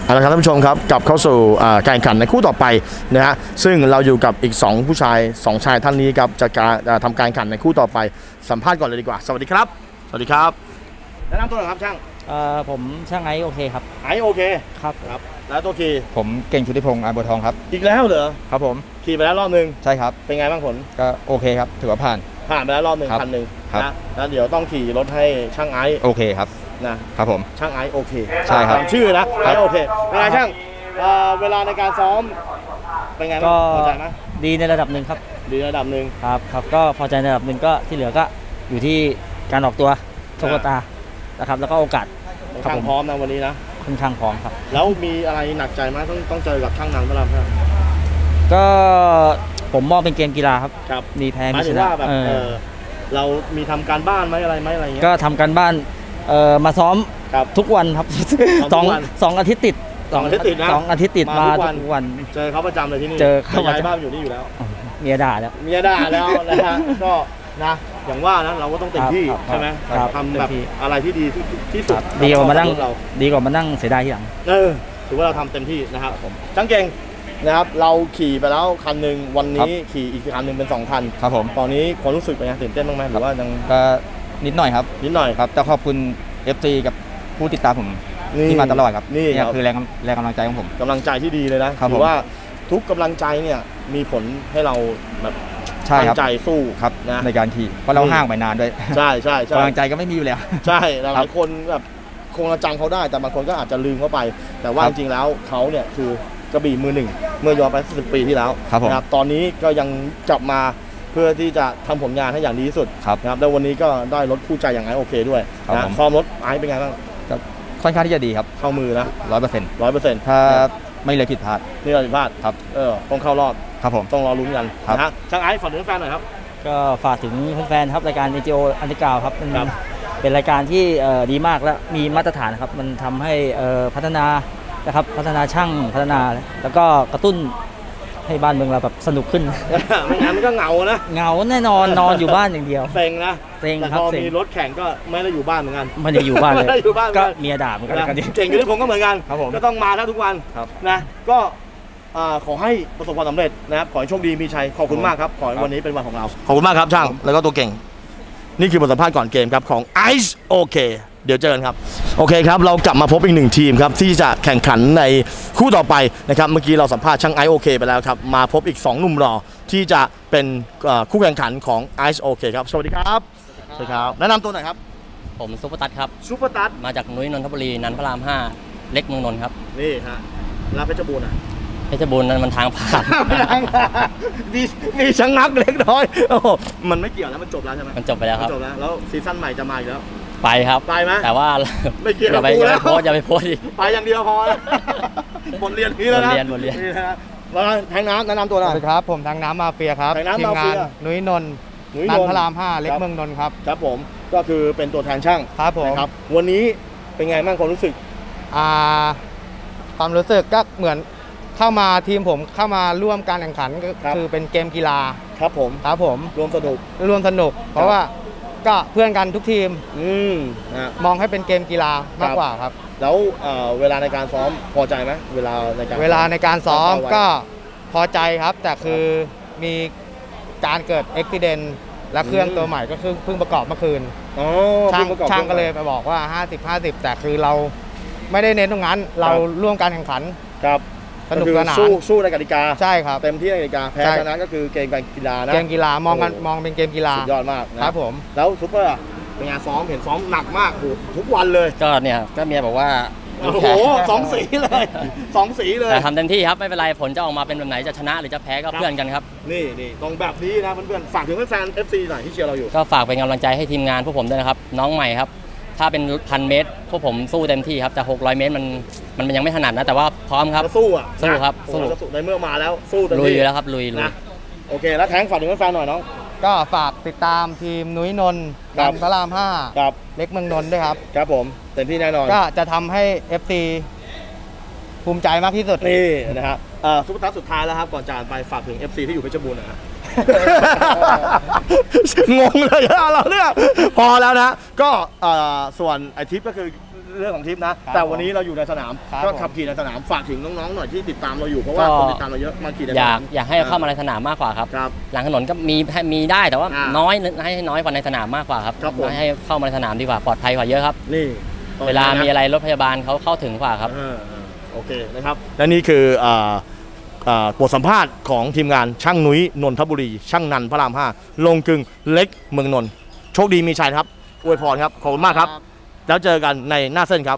เอาละครับท่านผู้ชมครับกลับเข้าสู่การแข่งขันในคู่ต่อไปนะฮะซึ่งเราอยู่กับอีก2ผู้ชาย2ชายท่านนี้ครับจะทำการแข่งขันในคู่ต่อไปสัมภาษณ์ก่อนเลยดีกว่าสวัสดีครับสวัสดีครับแนะนำตัวหน่อยครับช่างผมช่างไอโอเคครับไอโอเคครับแล้วตัวขี่ผมเก่งชุติพงษ์อาบัวทองครับอีกแล้วเหรอครับผมขี่ไปแล้วรอบนึงใช่ครับเป็นไงบ้างผลก็โอเคครับถือว่าผ่านไปแล้วรอบนึงคันนึงนะแล้วเดี๋ยวต้องขี่รถให้ช่างไอโอเคครับนะครับผมช่างไอโอเคใช่ครับชื่อนะไอโอเคเป็นไงช่างเวลาในการซ้อมเป็นไงบ้างพอใจไหมดีในระดับหนึ่งครับดีในระดับหนึ่งครับก็พอใจในระดับหนึ่งก็ที่เหลือก็อยู่ที่การออกตัวโชคชะตานะครับแล้วก็โอกาสค่อนข้างพร้อมนะวันนี้นะค่อนข้างพร้อมครับแล้วมีอะไรหนักใจไหมต้องเจอกับช่างนันพระรามครับก็ผมมองเป็นเกมกีฬาครับมีแพ้มีชนะแบบเรามีทำการบ้านไหมอะไรเงี้ยก็ทำการบ้านมาซ้อมทุกวันครับสองอาทิตย์ติด 2 อาทิตย์ติดนะ 2 อาทิตย์ติดมาทุกวันเจอเขาประจำเลยที่นี่เจอเขาย้ายบ้านอยู่นี่อยู่แล้วเมียด่าแล้วนะฮะก็นะอย่างว่านะเราก็ต้องเต็มที่ใช่ไหมทำแบบอะไรที่ดีที่สุดดีกว่ามานั่งเสียดายทีหลังถือว่าเราทำเต็มที่นะครับช่างเก่งนะครับเราขี่ไปแล้วคันหนึ่งวันนี้ขี่อีกคันหนึ่งเป็น2 คันครับผมตอนนี้ความรู้สึกเป็นไงตื่นเต้นบ้างไหมหรือว่ายังก็นิดหน่อยครับครับแต่ขอบคุณ FC กับผู้ติดตามผมที่มาตลอดครับนี่คือแรงกำลังใจของผมกำลังใจที่ดีเลยนะถือว่าทุกกำลังใจเนี่ยมีผลให้เราแบบตั้งใจสู้ครับนะในการขี่เพราะเราห่างไปนานด้วยใช่กำลังใจก็ไม่มีอยู่แล้วใช่หลายคนแบบคงจำเขาได้แต่บางคนก็อาจจะลืมเขาไปแต่ว่าจริงๆแล้วเขาเนี่ยคือกระบี่มือหนึ่งเมื่อย้อนไป10 ปีที่แล้วนะครับตอนนี้ก็ยังกลับมาเพื่อที่จะทำผลงานให้อย่างดีที่สุดนะครับแล้ววันนี้ก็ได้รถคู่ใจอย่างไอโอเคด้วยนะซ้อมรถไอเป็นไงบ้างค่อนข้างที่จะดีครับเข้ามือนะ 100%ถ้าไม่เลยผิดพลาดครับต้องเข้ารอบครับผมต้องรอลุ้นกันนะช่างไอฝากถึงแฟนหน่อยครับก็ฝากถึงแฟนๆครับรายการ NGO อันดิกาวครับเป็นรายการที่ดีมากและมีมาตรฐานครับมันทำให้พัฒนานะครับพัฒนาช่างพัฒนาแล้วก็กระตุ้นให้บ้านเมืองเราแบบสนุกขึ้นไม่งั้นมันก็เหงานะเหงาแน่นอนนอนอยู่บ้านอย่างเดียวเซ็งนะครับพอมีรถแข่งก็ไม่ได้อยู่บ้านเหมือนกันไม่ได้อยู่บ้านเลยก็เมียด่าเหมือนกันเก่งอยู่ที่ผมก็เหมือนกันก็ต้องมาทุกวันนะก็ขอให้ประสบความสำเร็จนะครับขอให้โชคดีมีชัยขอบคุณมากครับขอให้วันนี้เป็นวันของเราขอบคุณมากครับช่างแล้วก็ตัวเก่งนี่คือบทสัมภาษณ์ก่อนเกมครับของ Ice โอเคเดี๋ยวเจอกันครับโอเคครับเรากลับมาพบอีก1 ทีมครับที่จะแข่งขันในคู่ต่อไปนะครับเมื่อกี้เราสัมภาษณ์ช่างไอโอเคไปแล้วครับมาพบอีก2 หนุ่มหล่อที่จะเป็นคู่แข่งขันของ Ice โอเคครับสวัสดีครับสวัสดีครับแนะนำตัวหน่อยครับผมซุปเปอร์ตัดครับซุปเปอร์ตัดมาจากนุ้ยนนทบุรีนันพระราม5เล็กเมืองนนท์ครับนี่ฮะแล้วเพชรบูรณ์เพชรบูรณ์นั้นมันทางผ่านมีชะงักเล็กน้อยโอ้มันไม่เกี่ยวแล้วมันจบแล้วใช่ไหมมันจบไปแล้วครับจบแล้วซีซั่นใหม่จะมาอีกแล้วไปครับไปไหมแต่ว่าไม่เกี่ยวอย่าไปโพสอย่าไปโพสดิไปอย่างเดียวพอบทเรียนนี้แล้วนะบทเรียนแล้วแทงน้ำแนะนำตัวหน่อยครับผมแทงน้ำมาเฟียครับทีมงานนุ้ยนนท์นันพระราม5เล็กเมืองนนท์ครับครับผมก็คือเป็นตัวแทนช่างครับผมครับวันนี้เป็นไงบ้างความรู้สึกความรู้สึกก็เหมือนเข้ามาทีมผมเข้ามาร่วมการแข่งขันก็คือเป็นเกมกีฬาครับผมร่วมสนุกเพราะว่าก็เพื่อนกันทุกทีมมองให้เป็นเกมกีฬามากกว่าครับแล้วเวลาในการซ้อมพอใจไหมเวลาในการซ้อมก็พอใจครับแต่คือมีการเกิดอุบิเหตุและเครื่องตัวใหม่ก็คือเพิ่งประกอบเมื่อคืนช่างก็เลยไปบอกว่า50-50แต่คือเราไม่ได้เน้นตรงนั้นเราร่วมการแข่งขันครับสนุกสนานสู้ในกติกาใช่ครับเต็มที่ในกติกาแพ้ชนะก็คือเกมกีฬานะเกมกีฬามองเป็นเกมกีฬาสุดยอดมากครับผมแล้วซุปเปอร์เป็นงานซ้อมเห็นซ้อมหนักมากทุกวันเลยก็เนี่ยก็เมียบอกว่าโอ้โห2 สีเลย2 สีเลยแต่ทำเต็มที่ครับไม่เป็นไรผลจะออกมาเป็นแบบไหนจะชนะหรือจะแพ้ก็เพื่อนกันครับนี่ตรงแบบนี้นะเพื่อนๆฝากถึงแฟน FC หน่อยที่เชียร์เราอยู่ก็ฝากเป็นกำลังใจให้ทีมงานพวกผมด้วยนะครับน้องใหม่ครับถ้าเป็น1,000 เมตรพวกผมสู้เต็มที่ครับแต่600 เมตรมันยังไม่ถนัดนะแต่ว่าพร้อมครับสู้ครับสู้ในเมื่อมาแล้วสู้เต็มที่ลุยแล้วครับลุยนะโอเคแล้วแทงฝากถึงแฟนหน่อยน้องก็ฝากติดตามทีมนุ้ยนนท์นันพระราม5เล็กเมืองนนท์ด้วยครับครับผมเต็มที่แน่นอนก็จะทำให้ FC ภูมิใจมากที่สุดนี่นะฮะซุปเปอร์ตัสสุดท้ายแล้วครับก่อนจากไปฝากถึง FC ที่อยู่เพชรบูรณ์นะงงเลยเราเนี่ยพอแล้วนะก็ส่วนไอทิปก็คือเรื่องของทริปนะครับแต่วันนี้เราอยู่ในสนามครับก็ผมขับขี่ในสนามฝากถึงน้องๆหน่อยที่ติดตามเราอยู่เพราะว่าคนติดตามเราเยอะมาขี่ในสนามอยากให้เข้ามาในสนามมากกว่าครับครับหลังถนนก็มีได้แต่ว่า น้อยให้น้อยกว่าในสนามมากกว่าครับครับผมให้เข้ามาในสนามดีกว่าปลอดภัยกว่าเยอะครับนี่เวลามีอะไรรถพยาบาลเขาเข้าถึงกว่าครับโอเคนะครับและนี่คือบทสัมภาษณ์ของทีมงานช่างนุ้ยนนทบุรี ช่างนันพระราม 5 ลงกึงเล็กเมืองนนท์โชคดีมีชัยครับอวยพรครับขอบคุณมากครับแล้วเจอกันในหน้าเส้นครับ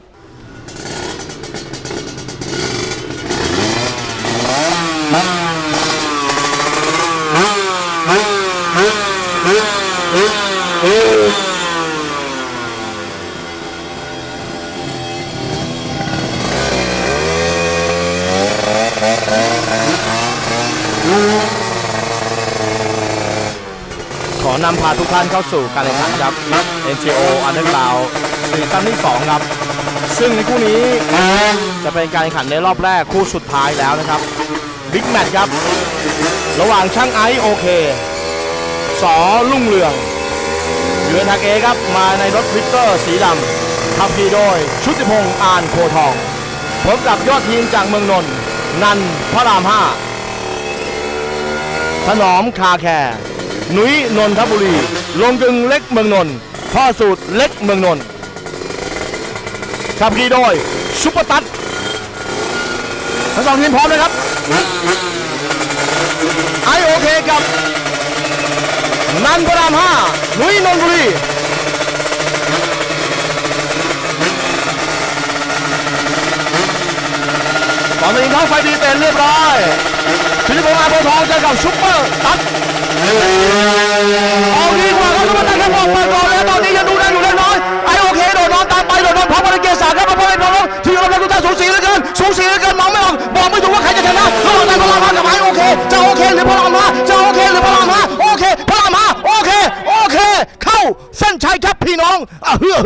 ขอนำพาทุกท่านเข้าสู่การแข่งขันครับ NGO Underground ซีซั่นที่ 2 ครับ ซึ่งในคู่นี้จะเป็นการแข่งขันในรอบแรกคู่สุดท้ายแล้วนะครับบิ๊กแมตช์ครับ ระหว่างช่างไอซ์โอเคสอลุ่งเรืองเยือนทางเอครับมาในรถวิกเตอร์สีดำขับขี่โดยชุติพงษ์อานโพทองพบกับยอดทีมจากเมืองนนท์นันพระราม 5 ถนอมคาแคร์นุ้ยนนทบุรีลงกึงเล็กเมืองนนท์พ่อสูตรเล็กเมืองนนท์ขับขี่โดยซุปเปอร์ตัดทั้งสองทีมพร้อมเลยครับไอโอเคกับนันพระราม 5 นุ้ยนนทบุรีตอนนี้เขาไฟดีเต็มเรียบร้อยชิลิพงษ์อาโพทองเจอกับซุปเปอร์ตัดออกดีกว่าครับซุปเปอร์ตัดแค่บอกเปิดก่อนแล้วตอนนี้ยังดูได้อยู่เล็กน้อยไอโอเคโดดนอนตามไปโดดนอนพร้อมกันเกียร์ 3ครับมาพร้อมกันน้องที่กำลังดูท่าสูสีเหลือเกินมองไม่ออกบอกไม่ถูกว่าใครจะชนะระหว่างนันพระราม 5กับไอโอเคจะโอเคหรือพระราม 5จะโอเคหรือพระราม 5โอเคพระราม 5โอเคเข้าเส้นชัยครับพี่น้องเฮือ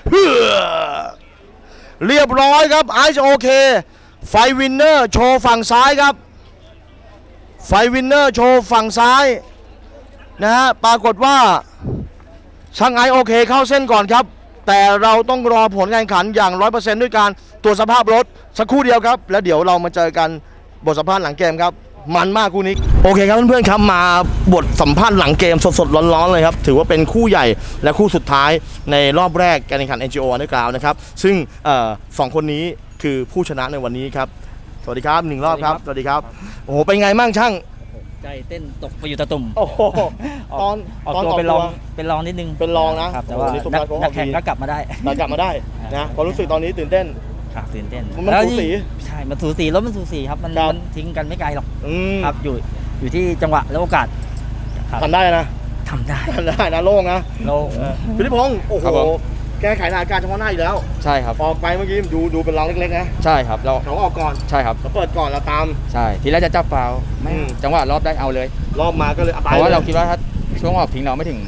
เรียบร้อยครับไอซ์โอเคไฟวินเนอร์โชว์ฝั่งซ้ายครับไฟวินเนอร์โชว์ฝั่งซ้ายนะฮะปรากฏว่าช่างไอโอเคเข้าเส้นก่อนครับแต่เราต้องรอผลการแข่งขันอย่าง 100% ด้วยการตรวจสภาพรถสักครู่เดียวครับแล้วเดี๋ยวเรามาเจอกันบทสัมภาษณ์หลังเกมครับมันมากคู่นี้โอเคครับเพื่อนๆครับมาบทสัมภาษณ์หลังเกมสดๆร้อนๆเลยครับถือว่าเป็นคู่ใหญ่และคู่สุดท้ายในรอบแรกการแข่งขัน NGO Underground นะครับซึ่งสองคนนี้คือผู้ชนะในวันนี้ครับสวัสดีครับ1รอบครับสวัสดีครับโอ้โหเป็นไงมั่งช่างใจเต้นตกไปอยู่ตะตุ่มโอ้โหตอนออกตัวเป็นรองนิดนึงเป็นรองนะครับแต่ว่านักแข่งก็กลับมาได้นะความรู้สึกตอนนี้ตื่นเต้นครับตื่นเต้นมันสูสีใช่มันสูสีรถมันสูสีครับมันทิ้งกันไม่ไกลหรอกครับอยู่ที่จังหวะและโอกาสทำได้นะโล่งนะพี่นิพงศ์โอ้โหแก้ไขสถานการณ์เฉพาะหน้าอีกแล้วใช่ครับออกไปเมื่อกี้ดูเป็นรองเล็กๆนะใช่ครับเราออกก่อนใช่ครับเราเปิดก่อนเราตามใช่ทีแรกจะจับฟาวไม่จังหวะรอบได้เอาเลยรอบมาก็เลยเพราะว่าเราคิดว่าถ้าช่วงออกทิ้งเราไม่ถึง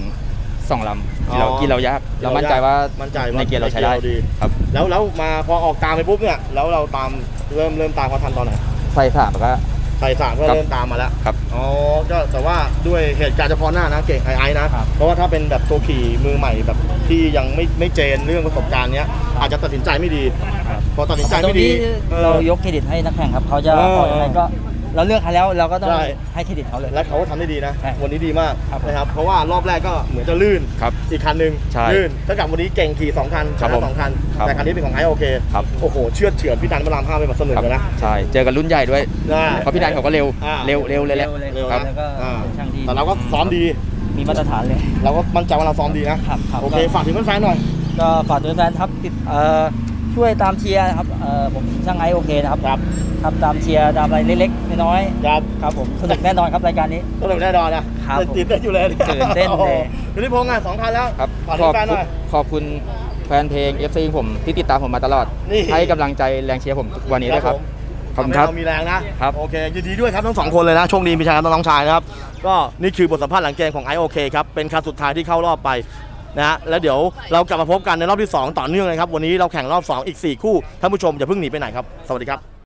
2 ลำกินเรายากเรามั่นใจว่าในเกียร์เราใช้ได้ครับแล้วมาพอออกตามไปปุ๊บเนี่ยแล้วเราตามเริ่มตามเขาทันตอนไหนไฟ3ก็ใส่3ก็เริ่มตามมาแล้วครับอ๋อก็แต่ว่าด้วยเหตุการณ์เฉพาะหน้านะเก่งไอ้นะเพราะว่าถ้าเป็นแบบตัวขี่มือใหม่แบบที่ยังไม่เจนเรื่องประสบการณ์เนี้ยอาจจะตัดสินใจไม่ดีพอตัดสินใจไม่ดีเรายกเครดิตให้นักแข่งครับเขาจะออกยังไงก็เราเลือกเขาแล้วเราก็ต้องให้เครดิตเขาเลยและเขาก็ทำได้ดีนะวันนี้ดีมากนะครับเพราะว่ารอบแรกก็เหมือนจะลื่นอีกคันนึงลื่นถ้ากับวันนี้เก่งขี่2 คันชนะ2 คันแต่คันนี้เป็นของไอโอเคโอ้โหเชื่อเฉือนพี่นันพระราม 5ไปแบบสนุกเลยนะใช่เจอกันรุ่นใหญ่ด้วยเพราะพี่นันเขาก็เร็วเลยแหละครับแต่เราก็ซ้อมดีมีมาตรฐานเลยเราก็มั่นใจว่าเราซ้อมดีนะโอเคฝากถึงแฟนๆหน่อยก็ฝากถึงแฟนครับช่วยตามเชียร์นะครับผมช่างไอโอเคนะครับตามเชียร์ตามอะไรเล็กๆน้อยๆครับผมสนุกแน่นอนครับรายการนี้สนุกแน่นอนนะครับตื่นเต้นอยู่เลยตื่นเต้นเลยพี่นิพงศ์2 คันแล้วครับขอบคุณแฟนเพลง FC ผมที่ติดตามผมมาตลอดให้กำลังใจแรงเชียร์ผมวันนี้ด้วยครับขอบคุณครับมีแรงนะครับโอเคยินดีด้วยครับทั้ง2 คนเลยนะโชคดีมีชายกับน้องชายนะครับก็นี่คือบทสัมภาษณ์หลังเกมของไอโอเคครับเป็นครั้งสุดท้ายที่เข้ารอบไปนะแล้วเดี๋ยวเรากลับมาพบกันในรอบที่2ต่อเนื่องเลยครับวันนี้เราแข่งรอบ2อีก4 คู่ท่านผู้ชมอย่าเพิ่งหนีไปไหนครับสวัสดีครับ